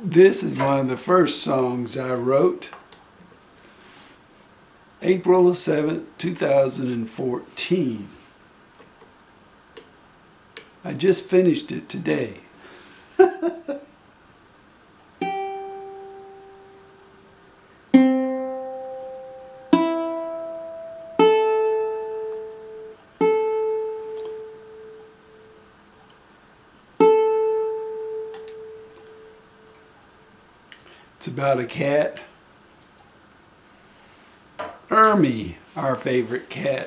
This is one of the first songs I wrote. April 7th, 2014. I just finished it today. It's about a cat. Ermie, our favorite cat.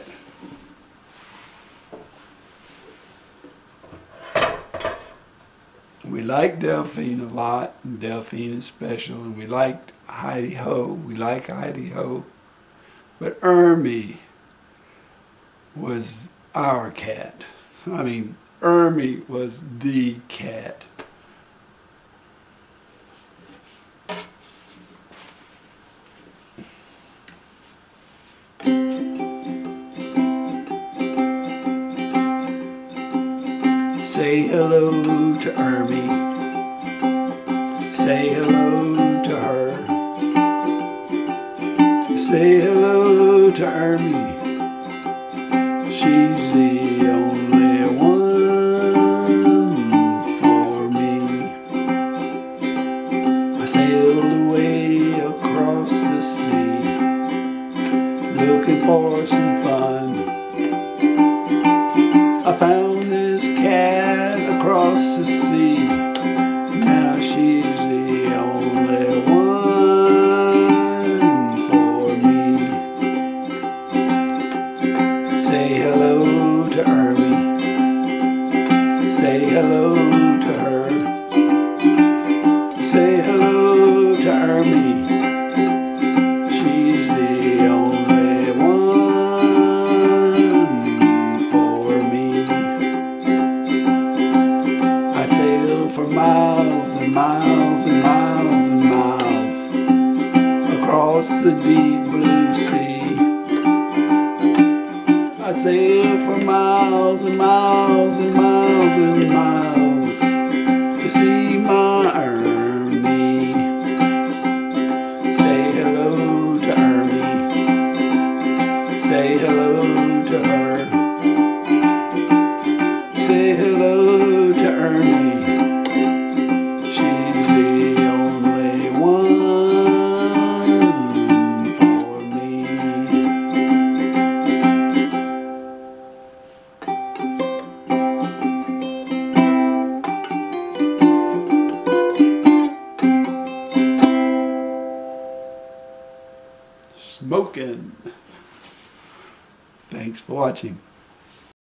We like Delphine a lot, and Delphine is special, and we liked Heidi Ho. We like Heidi Ho. But Ermie was our cat. I mean, Ermie was the cat. Say hello to Ermie. Say hello to her. Say hello to Ermie. She's the only one for me. I sailed away across the sea, looking for some fun. I found this cat across the sea. Now she's the only one for me. Say hello to Ermie. Say hello to her. Say hello to Ermie. She's the only one for me. I sail for miles and miles and miles and miles across the deep blue sea. I sail for miles and miles and miles and miles to see my Ermie. Say hello to Ermie. Say hello to her. Say hello to Ermie. She's the only one for me. Smoking. Thanks for watching.